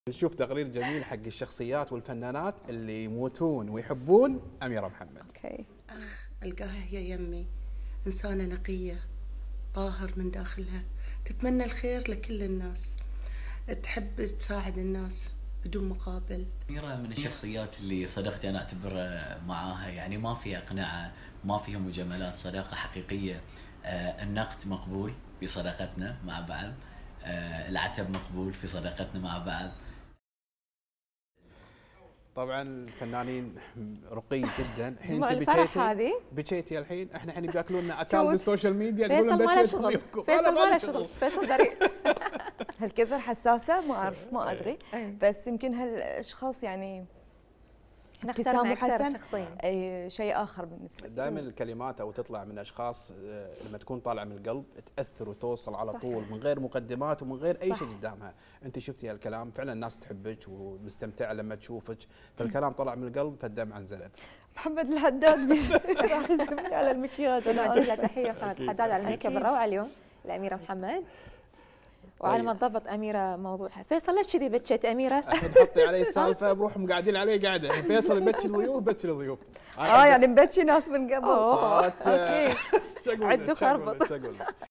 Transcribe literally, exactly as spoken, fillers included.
نشوف تقرير جميل حق الشخصيات والفنانات اللي يموتون ويحبون أميرة محمد. اوكي. اخ القاها هي يمي، انسانه نقيه طاهر من داخلها، تتمنى الخير لكل الناس، تحب تساعد الناس بدون مقابل. أميرة من الشخصيات اللي صداقتي أنا أعتبر معاها يعني ما فيها إقناع، ما فيها مجاملات، صداقة حقيقية. آه النقد مقبول في صداقتنا مع بعض، آه العتب مقبول في صداقتنا مع بعض. طبعا الفنانين رقي جدا. الحين انت بكيتي هذه بكيتي الحين احنا الحين بياكلونا اكل بالسوشيال ميديا فيصل ما له شغل، فيصل ما له شغل، فيصل بريء. هالكثر حساسه ما اعرف ما ادري، أي. بس يمكن هالاشخاص يعني احنا اخترنا اكثر حسن شخصيا اي شيء اخر بالنسبه لي. دائما الكلمات او تطلع من اشخاص لما تكون طالعه من القلب تاثر وتوصل على صحيح. طول من غير مقدمات ومن غير اي صح. شيء قدامها. انت شفتي هالكلام فعلا الناس تحبك ومستمتعه لما تشوفك، فالكلام طلع من القلب فالدمعه نزلت. محمد الحداد راح يسمي على المكياج. نوجه له تحيه محمد الحداد على الميك اب الروعه اليوم لاميره محمد. وعلى ما تضبط اميره موضوعها. فيصل ليش كذي بكيت اميره؟ تحطي علي السالفه بروح مقعدين عليه قاعده. فيصل يبكي الضيوف بكي الضيوف. اه يعني مبكي ناس من قبل. صارت اوكي. شو اقول عدوا لك؟ شو أقول خربط. لك؟ شو أقول لك؟